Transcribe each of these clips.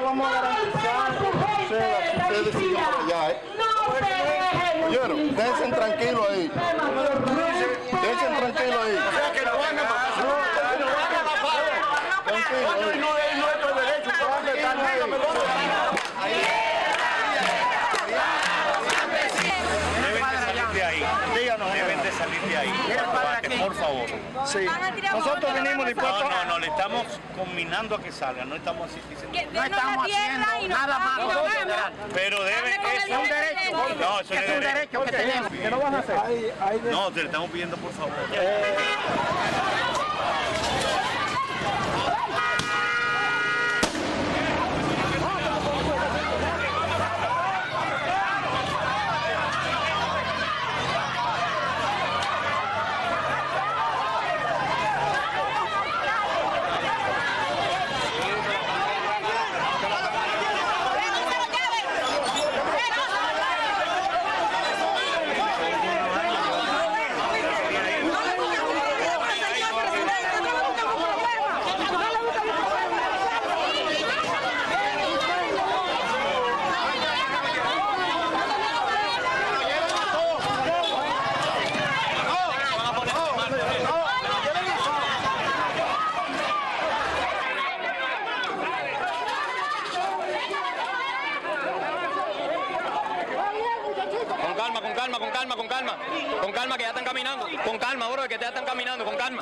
vamos a garantizar que ustedes sigan para allá, ¿Oyeron? Déjense tranquilos ahí. Déjense tranquilos ahí. O sea, que no van a pasar. Tranquilos. No es nuestro derecho. Deben de salir de ahí. Por favor. Sí. Nosotros venimos dispuestos. No, le estamos combinando a que salgan. No estamos así diciendo. No estamos haciendo nada más. Pero debe. Es un derecho. No, eso es un derecho que tenemos. ¿Qué no van a hacer? No, te le estamos pidiendo por favor. Con calma, que ya están caminando. Con calma, bro, que ya están caminando, con calma.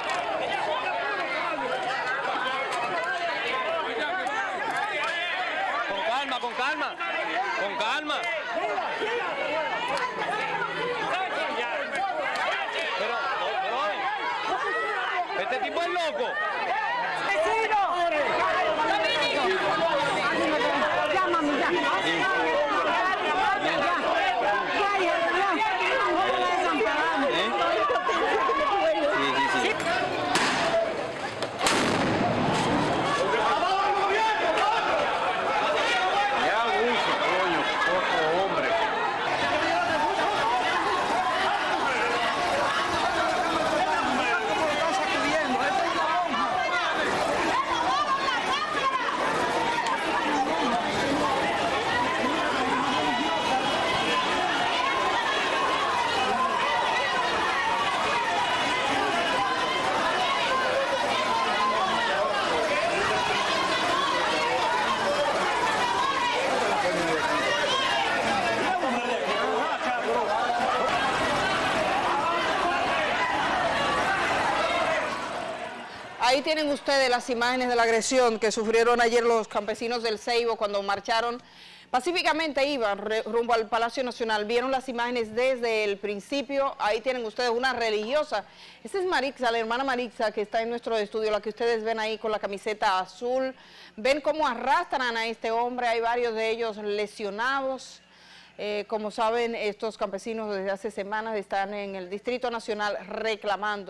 Con calma. Con calma. Pero, este tipo es loco. Llámame ya. Ahí tienen ustedes las imágenes de la agresión que sufrieron ayer los campesinos del Ceibo cuando marcharon. Pacíficamente iban rumbo al Palacio Nacional. Vieron las imágenes desde el principio. Ahí tienen ustedes una religiosa. Esta es Marixa, la hermana Marixa, que está en nuestro estudio, la que ustedes ven ahí con la camiseta azul. Ven cómo arrastran a este hombre. Hay varios de ellos lesionados. Como saben, estos campesinos desde hace semanas están en el Distrito Nacional reclaman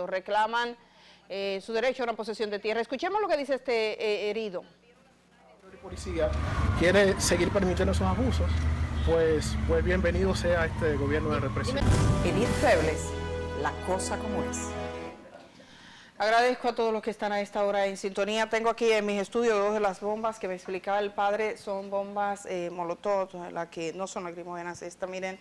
su derecho a una posesión de tierra. Escuchemos lo que dice este herido. La policía quiere seguir permitiendo esos abusos, pues bienvenido sea este gobierno de represión. Edith Febles, la cosa como es. Agradezco a todos los que están a esta hora en sintonía. Tengo aquí en mis estudios dos de las bombas que me explicaba el padre. Son bombas Molotov, las que no son lacrimógenas. Esta, miren,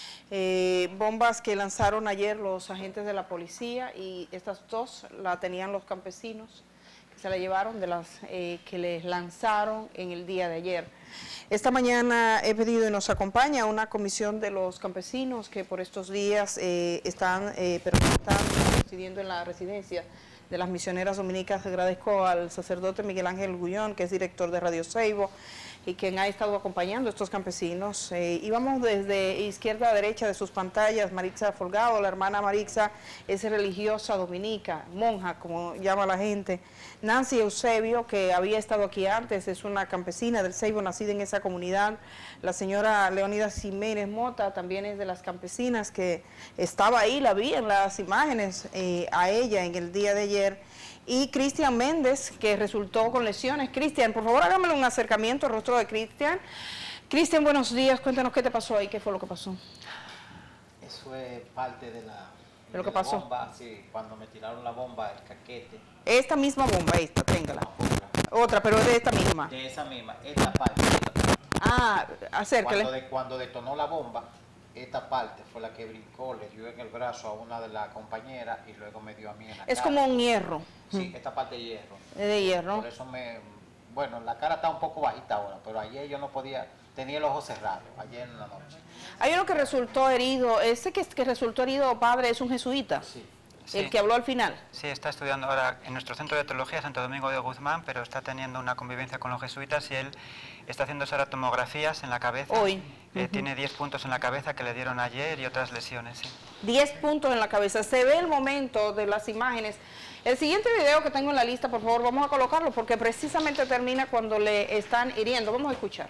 bombas que lanzaron ayer los agentes de la policía, y estas dos la tenían los campesinos que se la llevaron de las que les lanzaron en el día de ayer. Esta mañana he pedido y nos acompaña una comisión de los campesinos que por estos días están residiendo en la residencia de las misioneras dominicas. Agradezco al sacerdote Miguel Ángel Gullón, que es director de Radio Ceibo, y quien ha estado acompañando a estos campesinos. Y vamos desde izquierda a derecha de sus pantallas. Marixa Folgado, la hermana Marixa, es religiosa dominica, monja, como llama la gente. Nancy Eusebio, que había estado aquí antes, es una campesina del Ceibo, nacida en esa comunidad. La señora Leonidas Jiménez Mota también es de las campesinas que estaba ahí, la vi en las imágenes a ella en el día de ayer. Y Cristian Méndez, que resultó con lesiones. Cristian, por favor, hágame un acercamiento al rostro de Cristian. Cristian, buenos días, cuéntanos qué te pasó ahí, qué fue lo que pasó. Eso es parte de la de lo que la pasó. Bomba, sí, cuando me tiraron la bomba, el caquete. Esta misma bomba, esta, téngala. Otra, pero es de esta misma. De esa misma, esta parte. Ah, acércale. Cuando detonó la bomba, esta parte fue la que brincó, le dio en el brazo a una de las compañeras y luego me dio a mí en la cara. Es como un hierro. Sí, esta parte de hierro. Es de hierro. Por eso bueno, la cara está un poco bajita ahora, pero ayer yo no podía, tenía el ojo cerrado, ayer en la noche. Hay uno que resultó herido, ese que resultó herido, padre, es un jesuita. Sí. El que habló al final. Sí, está estudiando ahora en nuestro centro de teología, Santo Domingo de Guzmán, pero está teniendo una convivencia con los jesuitas y él está haciéndose ahora tomografías en la cabeza. Hoy. Tiene 10 puntos en la cabeza que le dieron ayer y otras lesiones, sí. 10 puntos en la cabeza. Se ve el momento de las imágenes. El siguiente video que tengo en la lista, por favor, vamos a colocarlo porque precisamente termina cuando le están hiriendo. Vamos a escuchar.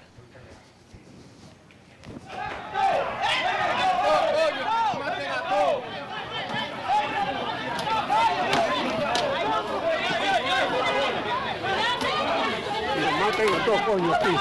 Maten a todos, coño, aquí.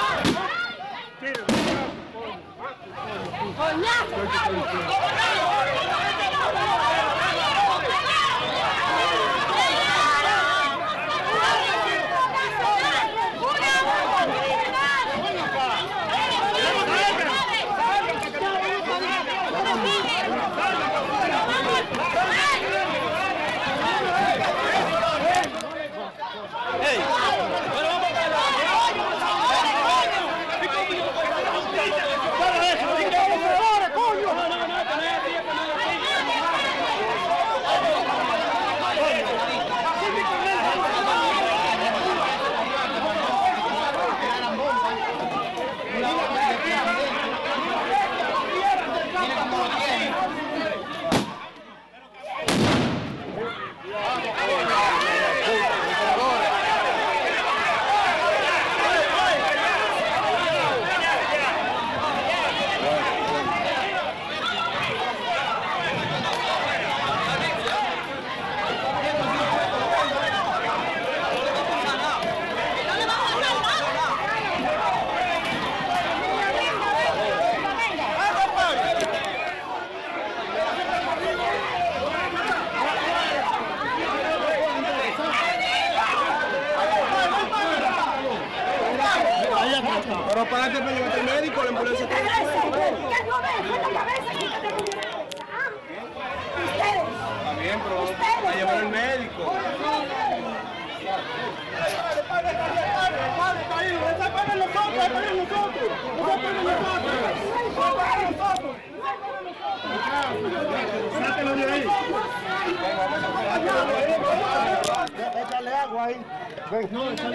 Pero párate para llevarte al médico, la ambulancia está Está bien, pero para llevar al médico. Sáquenlo de ahí. Échale agua ahí. Ven. No, échale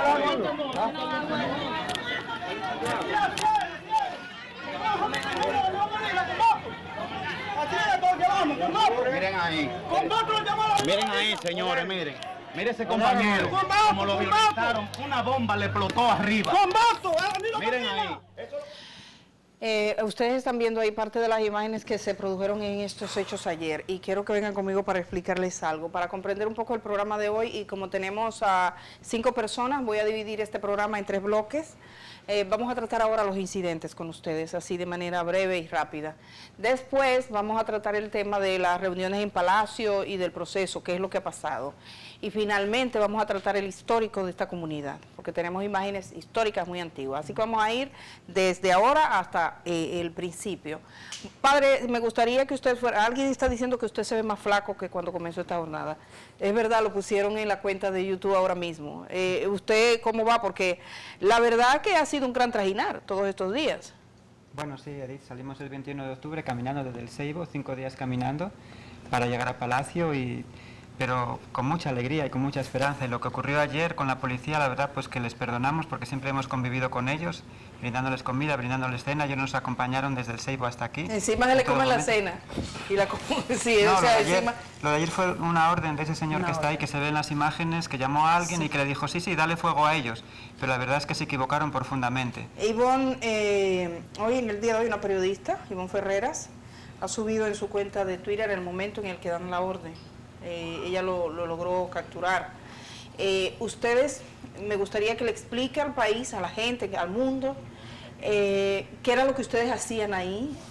Miren ahí. Miren ahí, señores, miren. Mire ese compañero. Como lo violentaron, una bomba le explotó arriba. Miren ahí. Ustedes están viendo ahí parte de las imágenes que se produjeron en estos hechos ayer y quiero que vengan conmigo para explicarles algo, para comprender un poco el programa de hoy y como tenemos a 5 personas, voy a dividir este programa en 3 bloques. Vamos a tratar ahora los incidentes con ustedes, así de manera breve y rápida. Después vamos a tratar el tema de las reuniones en Palacio y del proceso, qué es lo que ha pasado. Y finalmente vamos a tratar el histórico de esta comunidad, porque tenemos imágenes históricas muy antiguas. Así que vamos a ir desde ahora hasta el principio. Padre, me gustaría que usted fuera... Alguien está diciendo que usted se ve más flaco que cuando comenzó esta jornada. Es verdad, lo pusieron en la cuenta de YouTube ahora mismo. ¿Usted cómo va? Porque la verdad que ha sido un gran trajinar todos estos días. Bueno, sí, Edith, salimos el 21 de octubre caminando desde el Seibo, 5 días caminando para llegar a Palacio, pero con mucha alegría y con mucha esperanza. Y lo que ocurrió ayer con la policía, la verdad, pues que les perdonamos porque siempre hemos convivido con ellos, brindándoles comida, brindándoles cena. Ellos nos acompañaron desde el Seibo hasta aquí. Encima se le comen la cena. Y la sí, no, o sea, lo de ayer fue una orden de ese señor que está ahí, que se ve en las imágenes, que llamó a alguien y que le dijo, sí, dale fuego a ellos. Pero la verdad es que se equivocaron profundamente. Ivonne, hoy en el día de hoy una periodista, Ivonne Ferreras, ha subido en su cuenta de Twitter el momento en el que dan la orden. Ella lo logró capturar. Ustedes, me gustaría que le explique al país, a la gente, al mundo, qué era lo que ustedes hacían ahí,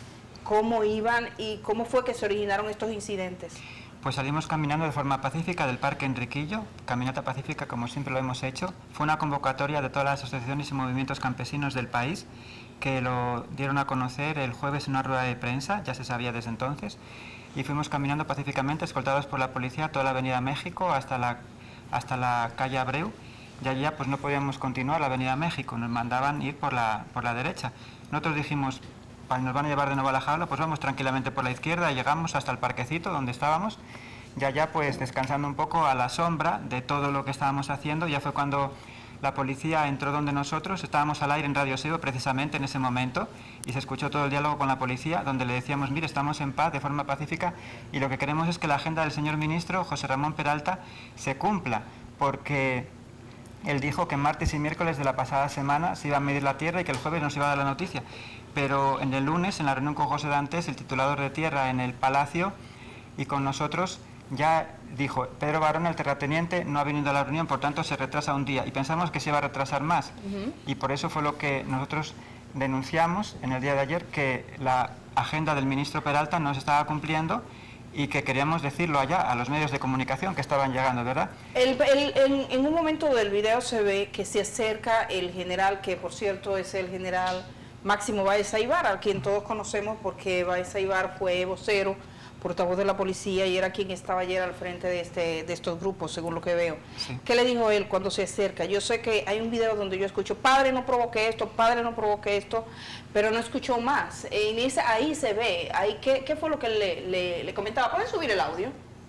cómo iban y cómo fue que se originaron estos incidentes. Pues salimos caminando de forma pacífica del Parque Enriquillo, caminata pacífica como siempre lo hemos hecho. Fue una convocatoria de todas las asociaciones y movimientos campesinos del país que lo dieron a conocer el jueves en una rueda de prensa, ya se sabía desde entonces, y fuimos caminando pacíficamente escoltados por la policía toda la avenida México hasta la calle Abreu, y allí ya pues no podíamos continuar la avenida México, nos mandaban ir por la derecha. Nosotros dijimos, nos van a llevar de nuevo a la jaula, pues vamos tranquilamente por la izquierda y llegamos hasta el parquecito donde estábamos, y allá pues descansando un poco a la sombra de todo lo que estábamos haciendo. Ya fue cuando la policía entró donde nosotros, estábamos al aire en Radio Seibo precisamente en ese momento, y se escuchó todo el diálogo con la policía, donde le decíamos, mire, estamos en paz, de forma pacífica, y lo que queremos es que la agenda del señor ministro, José Ramón Peralta, se cumpla, porque él dijo que martes y miércoles de la pasada semana se iba a medir la tierra y que el jueves nos iba a dar la noticia. Pero en el lunes, en la reunión con José Dantes, el titulador de tierra en el Palacio, y con nosotros, ya dijo, Pedro Barón, el terrateniente, no ha venido a la reunión, por tanto se retrasa un día. Y pensamos que se iba a retrasar más. Y por eso fue lo que nosotros denunciamos en el día de ayer, que la agenda del ministro Peralta no se estaba cumpliendo y que queríamos decirlo allá a los medios de comunicación que estaban llegando, ¿verdad? En un momento del video se ve que se acerca el general, que por cierto es el general Máximo Báez Aybar, a quien todos conocemos porque Báez Aybar fue vocero, portavoz de la policía, y era quien estaba ayer al frente de estos grupos, según lo que veo. Sí. ¿Qué le dijo él cuando se acerca? Yo sé que hay un video donde yo escucho, padre no provoque esto, pero no escuchó más. Ahí se ve, ¿qué fue lo que le comentaba? ¿Pueden subir el audio?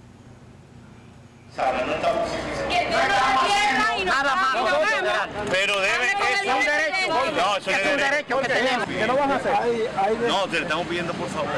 Pero debe, es un derecho. No, eso es un derecho que tenemos. ¿Qué no vas a hacer? No, te lo estamos pidiendo por favor.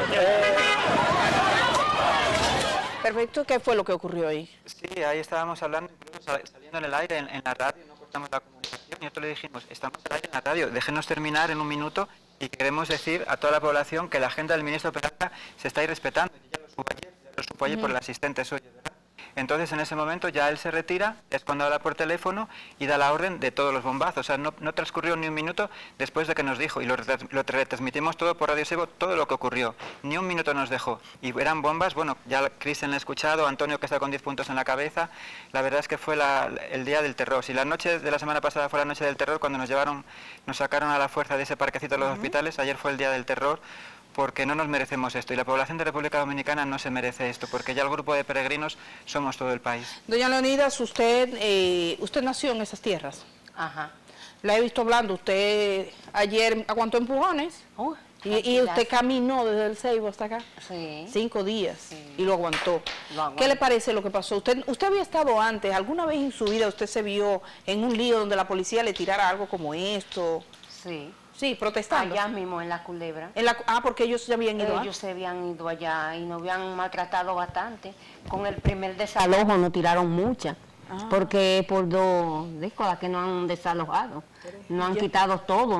Perfecto, ¿qué fue lo que ocurrió ahí? Sí, ahí estábamos hablando, saliendo en el aire, en la radio, no cortamos la comunicación, y nosotros le dijimos, estamos al aire en la radio, déjenos terminar en un minuto y queremos decir a toda la población que la agenda del ministro Peralta se está irrespetando. Ya lo supo ayer por el asistente suyo, ¿verdad? Entonces, en ese momento ya él se retira, es cuando habla por teléfono y da la orden de todos los bombazos. O sea, no transcurrió ni un minuto después de que nos dijo, y lo retransmitimos todo por Radio Seibo, todo lo que ocurrió. Ni un minuto nos dejó. Y eran bombas, bueno, ya Cristian lo ha escuchado, Antonio que está con 10 puntos en la cabeza. La verdad es que fue el día del terror. Si la noche de la semana pasada fue la noche del terror, cuando nos sacaron a la fuerza de ese parquecito de los hospitales, ayer fue el día del terror, porque no nos merecemos esto, y la población de República Dominicana no se merece esto, porque ya el grupo de peregrinos somos todo el país. Doña Leonidas, usted nació en esas tierras. Ajá. La he visto hablando, usted ayer aguantó empujones, y usted caminó desde el Seibo hasta acá, 5 días, y lo aguantó. ¿Qué le parece lo que pasó? ¿Usted había estado antes, alguna vez en su vida usted se vio en un lío donde la policía le tirara algo como esto? Sí. Sí, protestando. Allá mismo, en la Culebra. Porque ellos se habían ido. Ellos se habían ido allá y nos habían maltratado bastante. Con el primer desalojo nos tiraron muchas, porque por 2 décadas que nos han desalojado. Nos han quitado todo,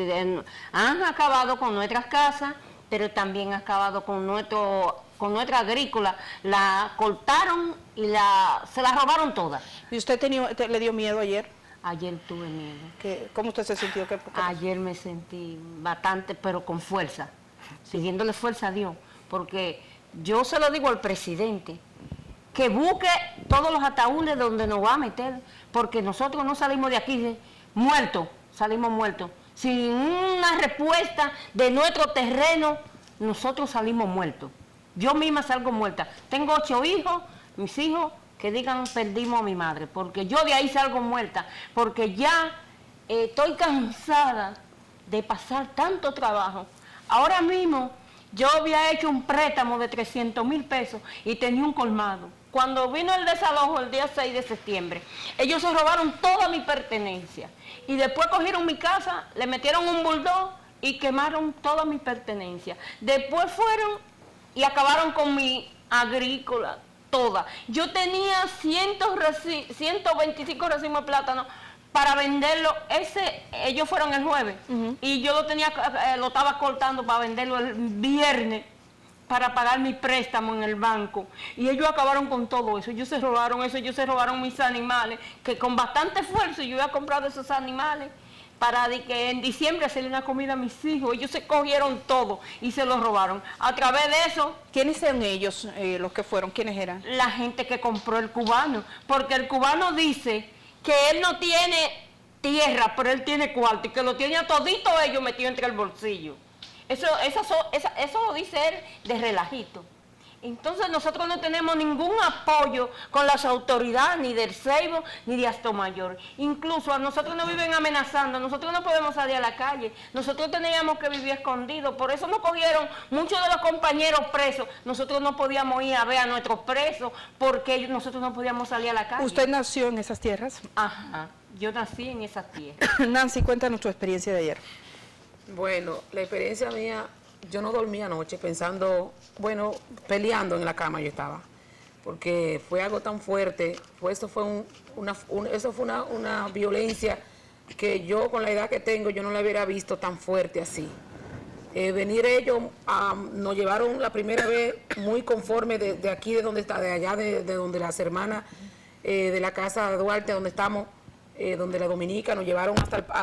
han acabado con nuestras casas, pero también han acabado con nuestra agrícola. La cortaron y se la robaron toda. ¿Y usted le dio miedo ayer? Ayer tuve miedo. ¿Cómo usted se sintió? Ayer me sentí bastante, pero con fuerza, siguiéndole fuerza a Dios, porque yo se lo digo al presidente, que busque todos los ataúdes donde nos va a meter, porque nosotros no salimos de aquí muertos, salimos muertos. Sin una respuesta de nuestro terreno, nosotros salimos muertos. Yo misma salgo muerta. Tengo 8 hijos, mis hijos, que digan perdimos a mi madre, porque yo de ahí salgo muerta, porque ya estoy cansada de pasar tanto trabajo. Ahora mismo yo había hecho un préstamo de 300,000 pesos y tenía un colmado. Cuando vino el desalojo el día 6 de septiembre, ellos se robaron toda mi pertenencia y después cogieron mi casa, le metieron un buldog y quemaron toda mi pertenencia. Después fueron y acabaron con mi agrícola, toda. Yo tenía 125 racimos de plátano para venderlo. Ellos fueron el jueves y yo lo estaba cortando para venderlo el viernes. para pagar mi préstamo en el banco. Y ellos acabaron con todo eso. Ellos se robaron mis animales, que con bastante esfuerzo yo había comprado esos animales para que en diciembre hacerle una comida a mis hijos. Ellos se cogieron todo y se los robaron. A través de eso... ¿Quiénes eran ellos, los que fueron? ¿Quiénes eran? La gente que compró el cubano. Porque el cubano dice que él no tiene tierra, pero él tiene cuarto y que lo tiene a todito ellos metido entre el bolsillo. Eso lo dice él de relajito. Entonces nosotros no tenemos ningún apoyo con las autoridades, ni del Ceibo, ni de Astomayor. Incluso a nosotros nos viven amenazando, nosotros no podemos salir a la calle, nosotros teníamos que vivir escondidos, por eso nos cogieron muchos de los compañeros presos, nosotros no podíamos ir a ver a nuestros presos, porque nosotros no podíamos salir a la calle. ¿Usted nació en esas tierras? Ajá, yo nací en esas tierras. Nancy, cuéntanos tu experiencia de ayer. Bueno, la experiencia mía, yo no dormí anoche pensando, bueno, peleando en la cama yo estaba, porque fue algo tan fuerte, eso fue una violencia que yo con la edad que tengo yo no la hubiera visto tan fuerte así. Venir ellos, nos llevaron la primera vez muy conforme de aquí, de donde está, de allá, de donde las hermanas de la casa de Duarte, donde estamos, donde la Dominica, nos llevaron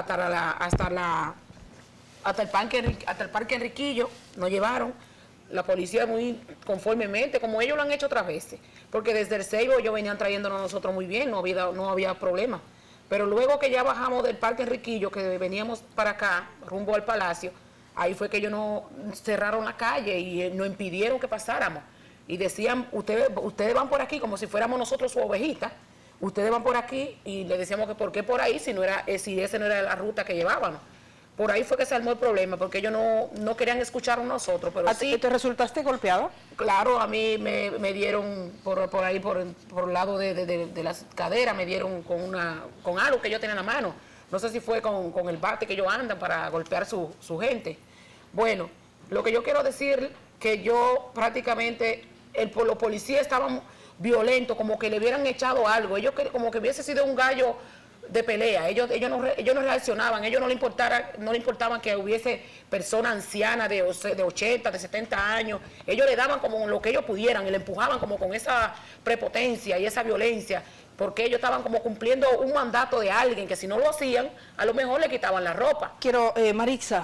hasta el Parque Enriquillo, nos llevaron, la policía muy conformemente, como ellos lo han hecho otras veces, porque desde el Ceibo ellos venían trayéndonos a nosotros muy bien, no había problema. Pero luego que ya bajamos del Parque Enriquillo, que veníamos para acá, rumbo al Palacio, ahí fue que ellos nos cerraron la calle y nos impidieron que pasáramos. Y decían, ustedes van por aquí como si fuéramos nosotros su ovejita, ustedes van por aquí, y le decíamos que por qué por ahí si esa no era la ruta que llevábamos. Por ahí fue que se armó el problema, porque ellos no querían escuchar a nosotros, pero sí. ¿Te resultaste golpeado? Claro, a mí me dieron por ahí, por el lado de las caderas, me dieron con algo que yo tenía en la mano. No sé si fue con el bate que ellos andan para golpear su gente. Bueno, lo que yo quiero decir, que yo prácticamente, los policías estaban violentos, como que le hubieran echado algo. Ellos como que hubiese sido un gallo de pelea, ellos no reaccionaban, ellos no le importaban que hubiese personas ancianas de 80, de 70 años, ellos le daban como lo que ellos pudieran y le empujaban como con esa prepotencia y esa violencia, porque ellos estaban como cumpliendo un mandato de alguien que si no lo hacían, a lo mejor le quitaban la ropa. Quiero, Maritza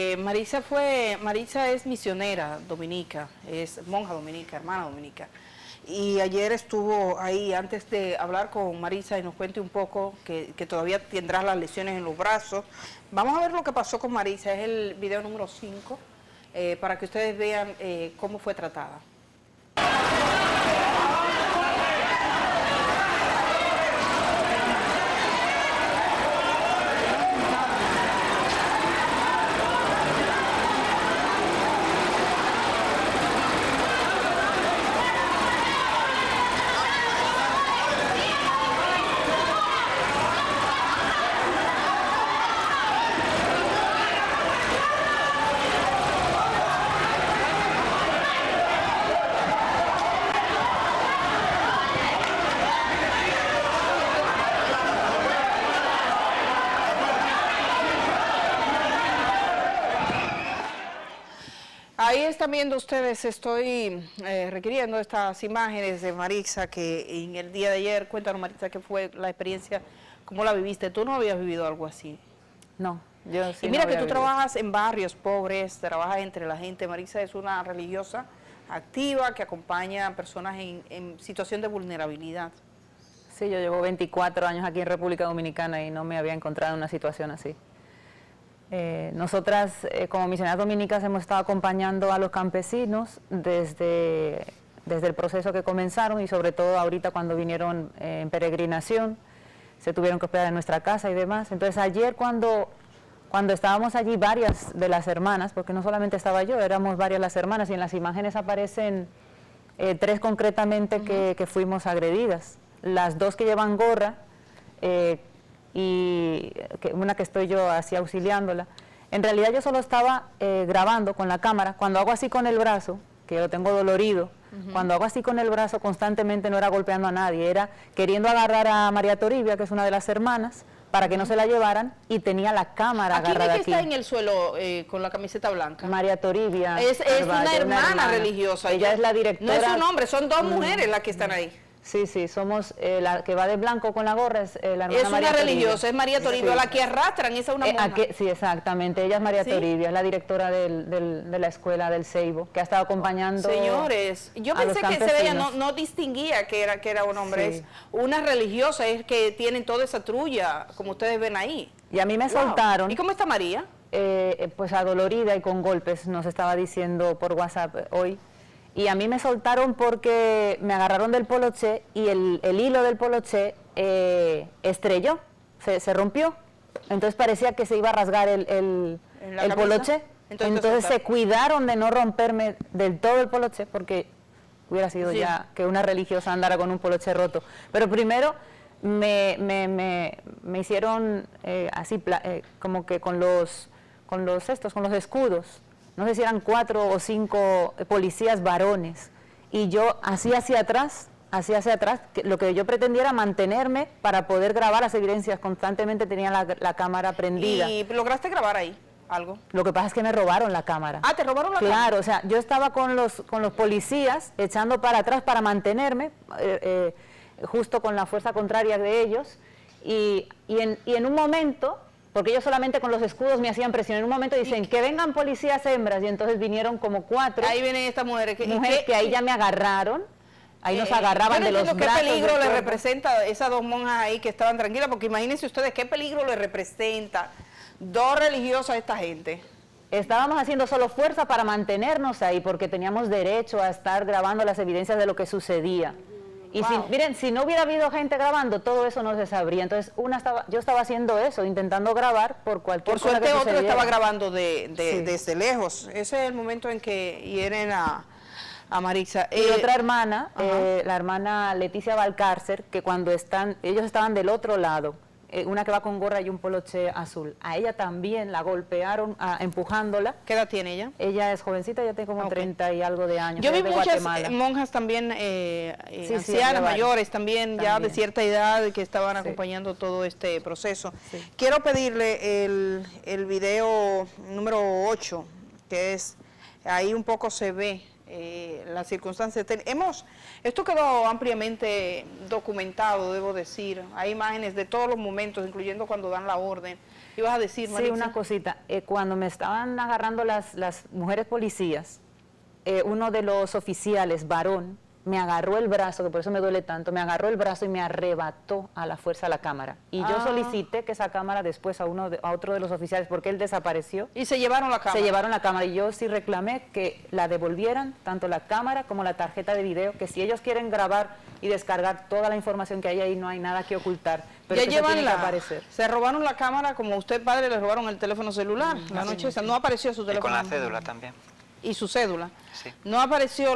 es misionera dominica, es monja dominica, hermana dominica. Y ayer estuvo ahí, antes de hablar con Maritza y nos cuente un poco, que todavía tendrás las lesiones en los brazos. Vamos a ver lo que pasó con Maritza, es el video número 5, para que ustedes vean cómo fue tratada. Ahí están viendo ustedes, estoy requiriendo estas imágenes de Maritza, que en el día de ayer, cuéntanos Maritza, ¿qué fue la experiencia? ¿Cómo la viviste? ¿Tú no habías vivido algo así? No, yo sí. Y mira no que tú vivido. trabajas en barrios pobres, trabajas entre la gente. Maritza es una religiosa activa que acompaña a personas en situación de vulnerabilidad. Sí, yo llevo 24 años aquí en República Dominicana y no me había encontrado en una situación así. Nosotras, como misioneras dominicas, hemos estado acompañando a los campesinos desde el proceso que comenzaron y sobre todo ahorita cuando vinieron en peregrinación, se tuvieron que hospedar en nuestra casa y demás. Entonces ayer cuando estábamos allí varias de las hermanas, porque no solamente estaba yo, éramos varias las hermanas y en las imágenes aparecen 3 concretamente que fuimos agredidas. Las 2 que llevan gorra, y una que estoy yo así auxiliándola. En realidad yo solo estaba grabando con la cámara. Cuando hago así con el brazo, que lo tengo dolorido, cuando hago así con el brazo constantemente no era golpeando a nadie, era queriendo agarrar a María Toribia, que es una de las hermanas, para que no se la llevaran y tenía la cámara agarrada ¿Quién aquí. está en el suelo con la camiseta blanca? María Toribia. Es una hermana religiosa. Ella es la directora. No es un hombre, son dos mujeres las que están ahí. Sí, sí, somos la que va de blanco con la gorra, es la hermana Es María una religiosa, Toribia. es María Toribia, Sí. la que arrastran, esa es una monja. Sí, exactamente, ella es María ¿Sí? Toribia, es la directora de la escuela del Ceibo, que ha estado acompañando. Señores, yo a los pensé que se veía, campesinos. no distinguía que era un hombre, Sí. es una religiosa, es que tienen toda esa trulla, como ustedes ven ahí. Y a mí me Wow. soltaron. ¿Y cómo está María? Pues adolorida y con golpes, nos estaba diciendo por WhatsApp hoy. Y a mí me soltaron porque me agarraron del poloché y el hilo del poloché estrelló, se rompió. Entonces parecía que se iba a rasgar el camisa? poloché. Entonces Entonces se cuidaron de no romperme del todo el poloché porque hubiera sido Sí. ya que una religiosa andara con un poloché roto. Pero primero me hicieron así como que con los escudos. No sé si eran 4 o 5 policías varones. Y yo así hacia atrás, que lo que yo pretendía era mantenerme para poder grabar las evidencias. Constantemente tenía la cámara prendida. ¿Y lograste grabar ahí algo? Lo que pasa es que me robaron la cámara. Ah, ¿te robaron la cámara? Claro, o sea, yo estaba con los policías echando para atrás para mantenerme, justo con la fuerza contraria de ellos. Y en un momento... porque ellos solamente con los escudos me hacían presión. En un momento dicen que vengan policías hembras, y entonces vinieron como 4. Ahí vienen estas mujeres. Que ahí ya me agarraron, ahí nos agarraban de los brazos. ¿Qué peligro del le cuerpo. representa esas dos monjas ahí que estaban tranquilas? Porque imagínense ustedes qué peligro le representa dos religiosas a esta gente. Estábamos haciendo solo fuerza para mantenernos ahí, porque teníamos derecho a estar grabando las evidencias de lo que sucedía. Y miren, si no hubiera habido gente grabando, todo eso no se sabría. Entonces, yo estaba haciendo eso, intentando grabar por cualquier cosa Por suerte que otro sucediera. estaba grabando Sí. desde lejos. Ese es el momento en que hieren a Maritza. Y otra hermana, la hermana Leticia Valcárcer, que cuando ellos estaban del otro lado, una que va con gorra y un poloché azul. A ella también la golpearon empujándola. ¿Qué edad tiene ella? Ella es jovencita, ya tiene como 30 y algo de años. Yo vi de muchas Guatemala. monjas también, sí, ancianas, varias. mayores también, ya de cierta edad, que estaban acompañando todo este proceso. Quiero pedirle el video número 8, que es, ahí un poco se ve las circunstancias. Esto quedó ampliamente documentado, debo decir. Hay imágenes de todos los momentos, incluyendo cuando dan la orden. ¿Ibas a decir, Maritza? Sí, una cosita. Cuando me estaban agarrando las mujeres policías, uno de los oficiales, varón, me agarró el brazo, que por eso me duele tanto, me agarró el brazo y me arrebató a la fuerza la cámara. Y yo solicité que esa cámara después a otro de los oficiales, porque él desapareció. ¿Y se llevaron la cámara? Se llevaron la cámara, y yo sí reclamé que la devolvieran, tanto la cámara como la tarjeta de video, que si ellos quieren grabar y descargar toda la información que hay ahí, no hay nada que ocultar, pero ya que llevan tiene que aparecer. Se robaron la cámara, como usted, padre, le robaron el teléfono celular. La noche esa, no apareció su Y teléfono. con la cédula también. Y su cédula. Sí. No apareció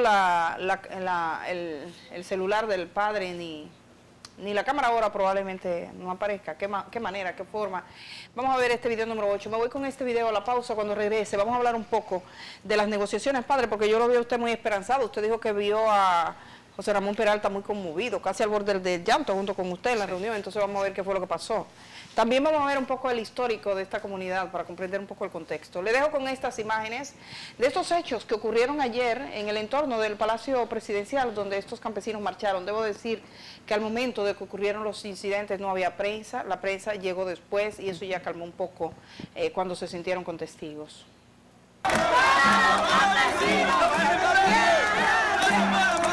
el celular del padre, ni la cámara ahora probablemente no aparezca. ¿Qué manera, qué forma? Vamos a ver este video número 8. Me voy con este video a la pausa. Cuando regrese vamos a hablar un poco de las negociaciones, padre, porque yo lo veo a usted muy esperanzado. Usted dijo que vio a José Ramón Peralta muy conmovido, casi al borde del llanto junto con usted en la reunión. Entonces vamos a ver qué fue lo que pasó. También vamos a ver un poco el histórico de esta comunidad para comprender un poco el contexto. Le dejo con estas imágenes de estos hechos que ocurrieron ayer en el entorno del Palacio Presidencial, donde estos campesinos marcharon. Debo decir que al momento de que ocurrieron los incidentes no había prensa, la prensa llegó después y eso ya calmó un poco cuando se sintieron con testigos.